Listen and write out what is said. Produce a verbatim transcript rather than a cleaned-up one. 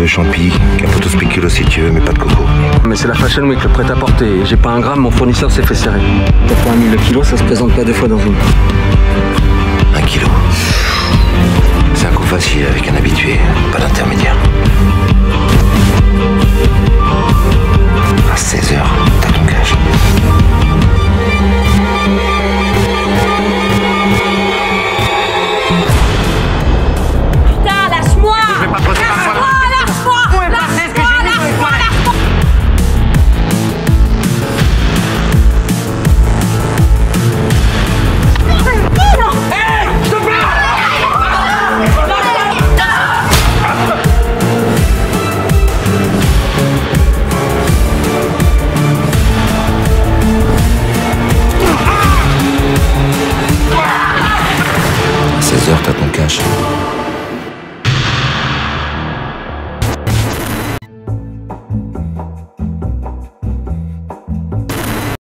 veux champi, capoto spéculo si tu veux, mais pas de coco. Mais c'est la Fashion Week, le prêt-à-porter. J'ai pas un gramme, mon fournisseur s'est fait serrer. quatre-vingt mille le kilo, ça se présente pas deux fois dans une. Un kilo. C'est un coup facile avec un habitué, pas d'intermédiaire. À seize heures.